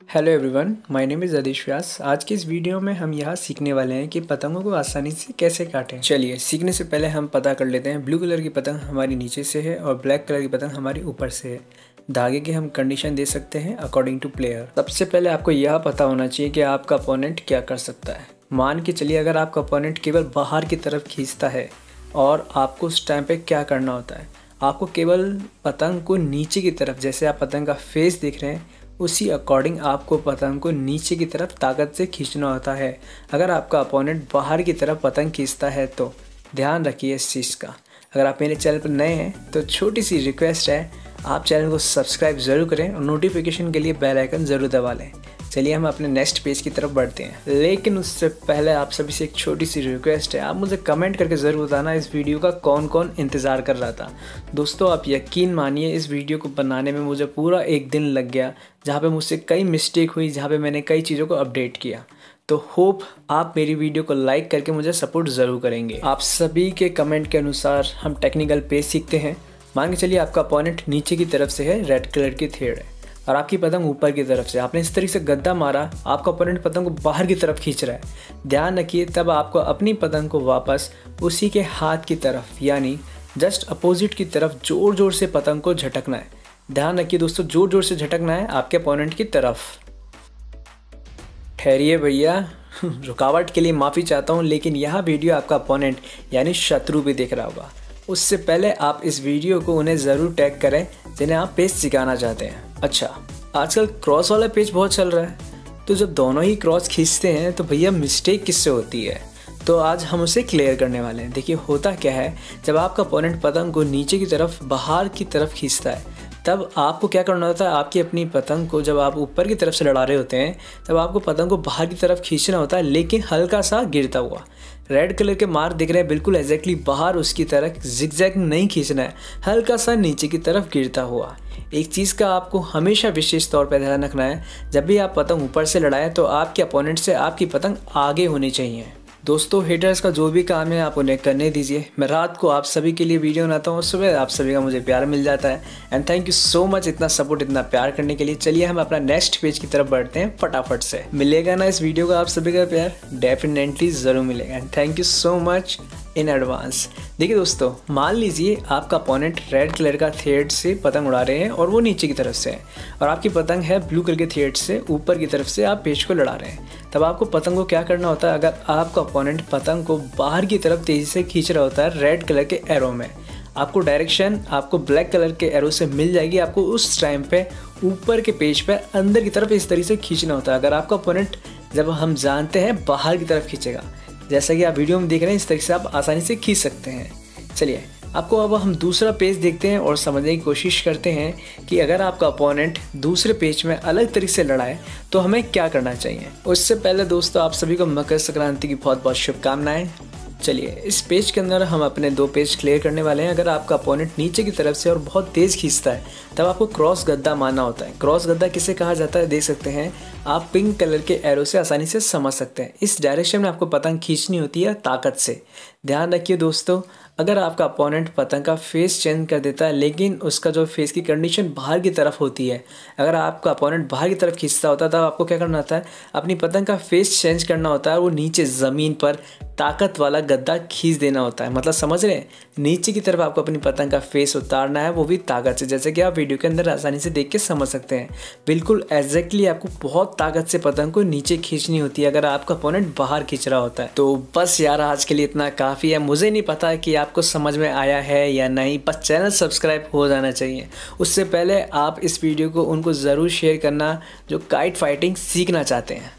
Hello everyone, my name is Aadish Vyas. आज की इस वीडियो में हम यह सीखने वाले हैं कि पतंगों को आसानी से कैसे काटें। चलिए सीखने से पहले हम पता कर लेते हैं। ब्लू कलर की पतंग हमारी नीचे से है और ब्लैक कलर की पतंग हमारी ऊपर से है। धागे की हम कंडीशन दे सकते हैं अकॉर्डिंग टू प्लेयर। सबसे पहले आपको यह पता होना चाहिए कि आपका अपोनेंट क्या कर सकता है। मान के चलिए अगर आपका अपोनेंट केवल बाहर की तरफ खींचता है और आपको उस टाइम पे क्या करना होता है, आपको केवल पतंग को नीचे की तरफ, जैसे आप पतंग का फेस देख रहे हैं उसी अकॉर्डिंग आपको पतंग को नीचे की तरफ ताकत से खींचना होता है। अगर आपका अपोनेंट बाहर की तरफ पतंग खींचता है तो ध्यान रखिए इस चीज़ का। अगर आप मेरे चैनल पर नए हैं तो छोटी सी रिक्वेस्ट है, आप चैनल को सब्सक्राइब ज़रूर करें और नोटिफिकेशन के लिए बेल आइकन ज़रूर दबा लें। चलिए हम अपने नेक्स्ट पेज की तरफ बढ़ते हैं, लेकिन उससे पहले आप सभी से एक छोटी सी रिक्वेस्ट है, आप मुझे कमेंट करके ज़रूर बताना इस वीडियो का कौन कौन इंतज़ार कर रहा था। दोस्तों आप यकीन मानिए इस वीडियो को बनाने में मुझे पूरा एक दिन लग गया, जहाँ पे मुझसे कई मिस्टेक हुई, जहाँ पे मैंने कई चीज़ों को अपडेट किया। तो होप आप मेरी वीडियो को लाइक करके मुझे सपोर्ट ज़रूर करेंगे। आप सभी के कमेंट के अनुसार हम टेक्निकल पेज सीखते हैं। मान के चलिए आपका अपोनेंट नीचे की तरफ से है, रेड कलर की थ्रेड है और आपकी पतंग ऊपर की तरफ से। आपने इस तरीके से गद्दा मारा, आपका अपोनेंट पतंग को बाहर की तरफ खींच रहा है। ध्यान रखिए तब आपको अपनी पतंग को वापस उसी के हाथ की तरफ यानी जस्ट अपोजिट की तरफ ज़ोर ज़ोर से पतंग को झटकना है। ध्यान रखिए दोस्तों, ज़ोर ज़ोर से झटकना है आपके अपोनेंट की तरफ। ठहरिए भैया, रुकावट के लिए माफ़ी चाहता हूँ, लेकिन यह वीडियो आपका अपोनेंट यानी शत्रु भी देख रहा होगा। उससे पहले आप इस वीडियो को उन्हें ज़रूर टैग करें जिन्हें आप पेज सिखाना चाहते हैं। अच्छा, आजकल क्रॉस वाला पेज बहुत चल रहा है, तो जब दोनों ही क्रॉस खींचते हैं तो भैया मिस्टेक किससे होती है, तो आज हम उसे क्लियर करने वाले हैं। देखिए होता क्या है, जब आपका अपोनेंट पतंग को नीचे की तरफ बाहर की तरफ खींचता है तब आपको क्या करना होता है, आपकी अपनी पतंग को जब आप ऊपर की तरफ से लड़ा रहे होते हैं तब आपको पतंग को बाहर की तरफ खींचना होता है, लेकिन हल्का सा गिरता हुआ। रेड कलर के मार्क दिख रहे हैं, बिल्कुल एग्जैक्टली बाहर उसकी तरफ जिगजैग नहीं खींचना है, हल्का सा नीचे की तरफ गिरता हुआ। एक चीज़ का आपको हमेशा विशेष तौर पर ध्यान रखना है, जब भी आप पतंग ऊपर से लड़ाएं तो आपके अपोनेंट से आपकी पतंग आगे होनी चाहिए। दोस्तों हेटर्स का जो भी काम है आप उन्हें करने दीजिए। मैं रात को आप सभी के लिए वीडियो बनाता हूँ, सुबह आप सभी का मुझे प्यार मिल जाता है। And thank you so much इतना सपोर्ट, इतना प्यार करने के लिए। चलिए हम अपना नेक्स्ट पेज की तरफ बढ़ते हैं फटाफट से। मिलेगा ना इस वीडियो का आप सभी का प्यार? डेफिनेटली ज़रूर मिलेगा। And thank you so much in advance. देखिए दोस्तों, मान लीजिए आपका अपोनेंट रेड कलर का थ्रेड से पतंग उड़ा रहे हैं और वो नीचे की तरफ से है, और आपकी पतंग है ब्लू कलर के थ्रेड से ऊपर की तरफ से, आप पेज को लड़ा रहे हैं। तब आपको पतंग को क्या करना होता है, अगर आपका अपोनेंट पतंग को बाहर की तरफ तेज़ी से खींच रहा होता है रेड कलर के एरो में, आपको डायरेक्शन आपको ब्लैक कलर के एरो से मिल जाएगी। आपको उस टाइम पे ऊपर के पेज पे अंदर की तरफ इस तरीके से खींचना होता है। अगर आपका अपोनेंट, जब हम जानते हैं, बाहर की तरफ खींचेगा, जैसा कि आप वीडियो में देख रहे हैं, इस तरीके से आप आसानी से खींच सकते हैं। चलिए आपको अब हम दूसरा पेज देखते हैं और समझने की कोशिश करते हैं कि अगर आपका अपोनेंट दूसरे पेज में अलग तरीके से लड़ाए तो हमें क्या करना चाहिए। उससे पहले दोस्तों आप सभी को मकर संक्रांति की बहुत बहुत शुभकामनाएं। चलिए इस पेज के अंदर हम अपने दो पेज क्लियर करने वाले हैं। अगर आपका अपोनेंट नीचे की तरफ से और बहुत तेज़ खींचता है तब आपको क्रॉस गद्दा मारना होता है। क्रॉस गद्दा किसे कहा जाता है देख सकते हैं आप, पिंक कलर के एरो से आसानी से समझ सकते हैं। इस डायरेक्शन में आपको पतंग खींचनी होती है ताकत से। ध्यान रखिए दोस्तों, अगर आपका अपोनेंट पतंग का फेस चेंज कर देता है लेकिन उसका जो फेस की कंडीशन बाहर की तरफ होती है, अगर आपका अपोनेंट बाहर की तरफ खींचता होता है तब आपको क्या करना होता है, अपनी पतंग का फेस चेंज करना होता है। वो नीचे ज़मीन पर ताकत वाला गद्दा खींच देना होता है। मतलब समझ रहे हैं, नीचे की तरफ आपको अपनी पतंग का फेस उतारना है, वो भी ताकत से, जैसे कि आप वीडियो के अंदर आसानी से देख के समझ सकते हैं। बिल्कुल एग्जैक्टली आपको बहुत ताकत से पतंग को नीचे खींचनी होती है अगर आपका अपोनेंट बाहर खींच रहा होता है। तो बस यार आज के लिए इतना काफ़ी है। मुझे नहीं पता कि आपको समझ में आया है या नहीं, बस चैनल सब्सक्राइब हो जाना चाहिए। उससे पहले आप इस वीडियो को उनको ज़रूर शेयर करना जो काइट फाइटिंग सीखना चाहते हैं।